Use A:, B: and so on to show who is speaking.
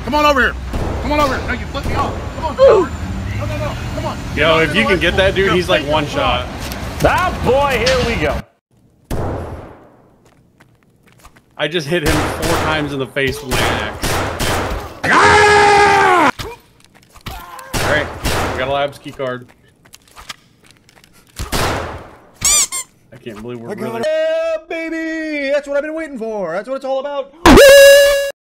A: Come on over here. Come on over here. No, you flipped me off. Come on, coward. No, no, no. Come on.
B: Yo, if you can get that dude, he's like one shot.
C: Ah, boy, here we go.
B: I just hit him 4 times in the face with my axe.
A: Ah!
B: Alright, we got a labs key card. I can't believe we're really...
D: Yeah, baby! That's what I've been waiting for. That's what it's all about.